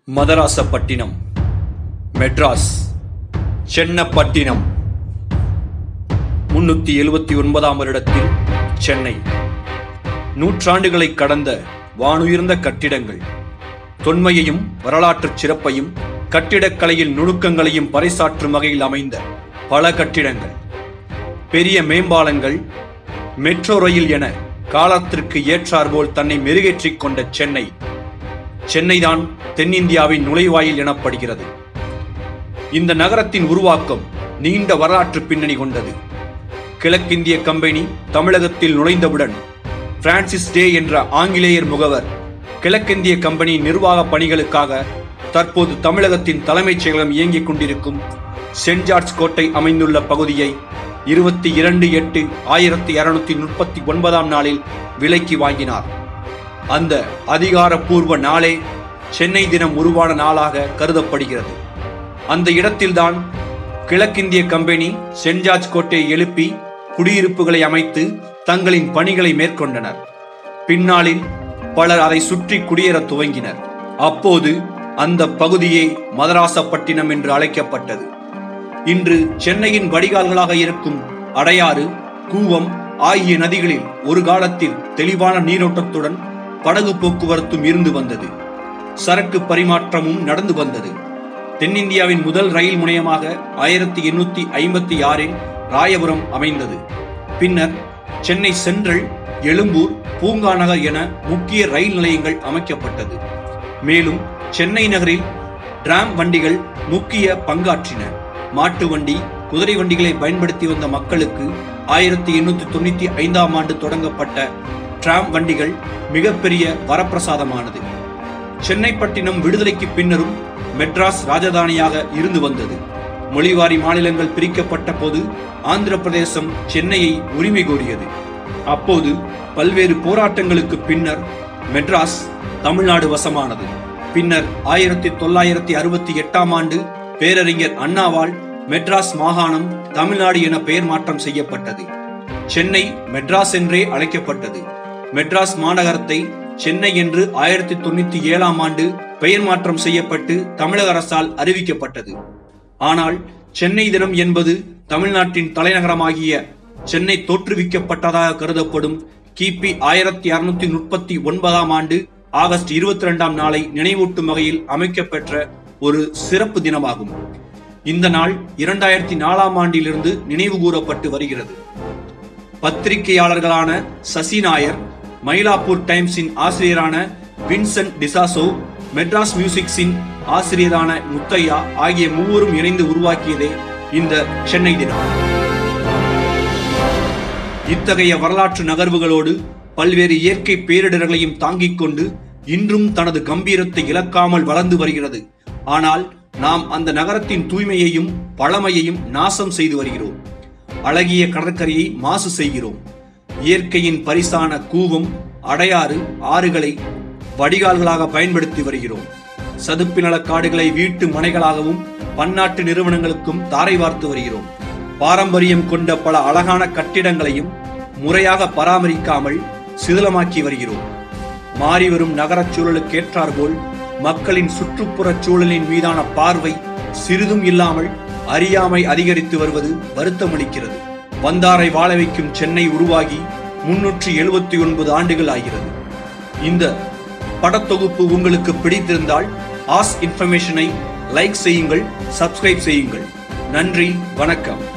மதராசப்பட்டினம், மெட்ராஸ், சென்னப்பட்டினம். 379ஆம் வருடத்தில் சென்னை. நூற்றாண்டுகளை கடந்த வானுயர்ந்த கட்டிடங்கள், தொன்மையையும் வரலாற்றுச் சிறப்பையும் கட்டிடக்கலையில் நுணுக்கங்களையும் பறைசாற்றும் வகையில் அமைந்த பல கட்டிடங்கள், பெரிய மேம்பாலங்கள், மெட்ரோ ரயில் என காலத்திற்கு ஏற்றாற்போல் தன்னை மெருகேற்றிக் கொண்ட சென்னைதான் தென்னிந்தியாவின் நுழைவாயில் எனப்படுகிறது. இந்த நகரத்தின் உருவாக்கம் நீண்ட வரலாற்று பின்னணி கொண்டது. கிழக்கிந்திய கம்பெனி தமிழகத்தில் நுழைந்தவுடன் பிரான்சிஸ் டே என்ற ஆங்கிலேயர் முகவர் கிழக்கிந்திய கம்பெனி நிர்வாக பணிகளுக்காக தற்போது தமிழகத்தின் தலைமைச் செயலகம் இயங்கிக் கொண்டிருக்கும் சென்ட் ஜார்ஜ் கோட்டை அமைந்துள்ள பகுதியை 22/8/1239 நாளில் விலைக்கு வாங்கினார். அந்த அதிகாரப்பூர்வ நாளே சென்னை தினம் உருவான நாளாக கருதப்படுகிறது. அந்த இடத்தில்தான் கிழக்கிந்திய கம்பெனி சென்ட் ஜார்ஜ் கோட்டையை எழுப்பி குடியிருப்புகளை அமைத்து தங்களின் பணிகளை மேற்கொண்டனர். பின்னாளில் பலர் அதை சுற்றி குடியேற துவங்கினர். அப்போது அந்த பகுதியே மதராசப்பட்டினம் என்று அழைக்கப்பட்டது. இன்று சென்னையின் வடிகால்களாக இருக்கும் அடையாறு, கூவம் ஆகிய நதிகளில் ஒரு காலத்தில் தெளிவான நீரோட்டத்துடன் படகு போக்குவரத்தும் இருந்து வந்தது. சரக்கு பரிமாற்றமும் நடந்து வந்தது. தென்னிந்தியாவின் முதல் ரயில் முனையமாக 1856இல் ராயபுரம் அமைந்தது. பின்னர் சென்னை சென்ட்ரல், எழும்பூர், பூங்கா நகர் என முக்கிய ரயில் நிலையங்கள் அமைக்கப்பட்டது. மேலும் சென்னை நகரில் டிராம் வண்டிகள் முக்கிய பங்காற்றின. மாட்டு வண்டி, குதிரை வண்டிகளை பயன்படுத்தி வந்த மக்களுக்கு 1895ஆம் ஆண்டு தொடங்கப்பட்ட டிராம் வண்டிகள் மிகப்பெரிய வரப்பிரசாதமானது. சென்னைப்பட்டினம் விடுதலைக்கு பின்னரும் மெட்ராஸ் ராஜதானியாக இருந்து வந்தது. மொழிவாரி மாநிலங்கள் பிரிக்கப்பட்ட போது ஆந்திர பிரதேசம் சென்னையை உரிமை கோரியது. அப்போது பல்வேறு போராட்டங்களுக்கு பின்னர் மெட்ராஸ் தமிழ்நாடு வசமானது. பின்னர் 1968ஆம் ஆண்டு பேரறிஞர் அண்ணாவால் மெட்ராஸ் மாகாணம் தமிழ்நாடு என பெயர் மாற்றம் செய்யப்பட்டது. சென்னை மெட்ராஸ் என்றே அழைக்கப்பட்டது. மெட்ராஸ் மாநகரத்தை சென்னை என்று 1997ஆம் ஆண்டு பெயர் மாற்றம் செய்யப்பட்டு தமிழக அரசால் அறிவிக்கப்பட்டது. ஆனால் சென்னை தினம் என்பது தமிழ்நாட்டின் தலைநகரமாகிய சென்னை தோற்றுவிக்கப்பட்டதாக கருதப்படும் கிபி 1639ஆம் ஆண்டு ஆகஸ்ட் 22ஆம் நாளை நினைவூட்டும் வகையில் அமைக்கப்பெற்ற ஒரு சிறப்பு தினமாகும். இந்த நாள் 2004ஆம் ஆண்டிலிருந்து நினைவு கூறப்பட்டு வருகிறது. பத்திரிகையாளர்களான சசி நாயர், மயிலாப்பூர் டைம்ஸின் ஆசிரியரான வின்சென்ட் டிசாசோ, மெட்ராஸ் மியூசிக்ஸின் ஆசிரியரான முத்தையா ஆகிய மூவரும் இணைந்து உருவாக்கியதே இந்த சென்னை தினம். இத்தகைய வரலாற்று நகர்வுகளோடு பல்வேறு இயற்கை பேரிடர்களையும் தாங்கிக் கொண்டு இன்றும் தனது கம்பீரத்தை இழக்காமல் வளர்ந்து வருகிறது. ஆனால் நாம் அந்த நகரத்தின் தூய்மையையும் பழமையையும் நாசம் செய்து வருகிறோம். அழகிய கடற்கரையை மாசு செய்கிறோம். இயற்கையின் பரிசான கூவம், அடையாறு, ஆறுகளை வடிகால்களாக பயன்படுத்தி வருகிறோம். சதுப்பு நில காடுகளை வீட்டு மனைகளாகவும் பன்னாட்டு நிறுவனங்களுக்கும் தாரை வார்த்து வருகிறோம். பாரம்பரியம் கொண்ட பல அழகான கட்டிடங்களையும் முறையாக பராமரிக்காமல் சிதிலமாக்கி வருகிறோம். மாறிவரும் நகரச் சூழலுக்கு ஏற்றாற்போல் மக்களின் சுற்றுப்புற சூழலின் மீதான பார்வை சிறிதும் இல்லாமல் அறியாமை அதிகரித்து வருவது வருத்தமளிக்கிறது. வந்தாரை வாழ வைக்கும் சென்னை உருவாகி 379 ஆண்டுகள் ஆகிறது. இந்த படத்தொகுப்பு உங்களுக்கு பிடித்திருந்தால் ஆஸ் இன்ஃபர்மேஷனை லைக் செய்யுங்கள், சப்ஸ்கிரைப் செய்யுங்கள். நன்றி, வணக்கம்.